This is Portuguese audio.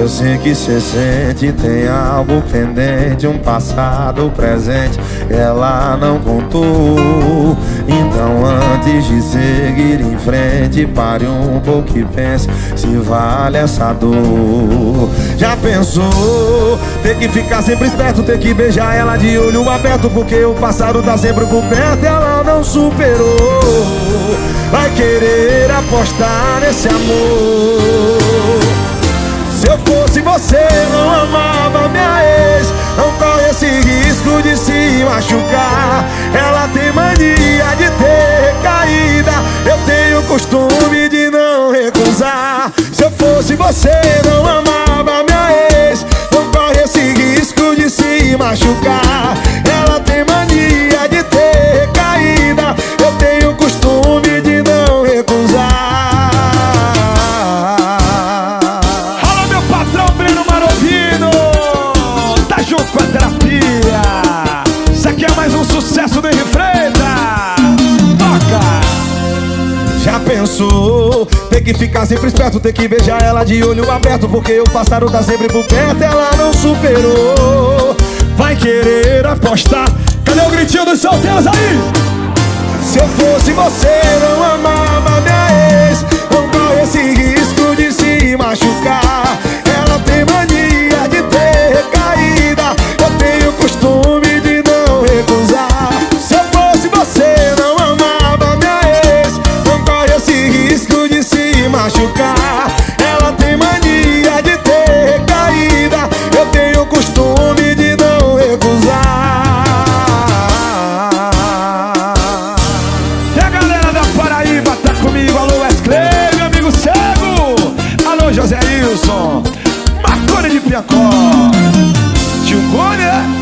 Eu sei que cê sente, tem algo pendente, um passado presente, ela não contou. Então antes de seguir em frente, pare um pouco e pense se vale essa dor. Já pensou ter que ficar sempre esperto, ter que beijar ela de olho aberto, porque o passado tá sempre por perto e ela não superou. Vai querer apostar nesse amor. Se eu fosse você, não amava minha ex, não corre esse risco de se machucar. Ela tem mania de ter recaída, eu tenho costume de não recusar. Se eu fosse você, não amava minha ex, não corre esse risco de se machucar. Ela tem mania de ter recaída, eu tenho costume de não recusar. Junto com a terapia. Isso aqui é mais um sucesso do Henri Freitas. Toca! Já pensou ter que ficar sempre esperto, ter que beijar ela de olho aberto, porque o passado tá sempre por perto, ela não superou. Vai querer apostar. Cadê o gritinho dos solteiros aí? Se eu fosse você, não amava minha ex, não corre esse risco de se machucar. Ela tem mania de ter recaída, eu tenho costume de não recusar. Se eu fosse você, não amava minha ex, não corre esse risco de se machucar. Ela tem mania de ter recaída, eu tenho costume de não recusar. E a galera da Paraíba tá comigo. Alô Wesley, meu amigo cego. Alô José Wilson, Marconi de Piacó, Tio Cone,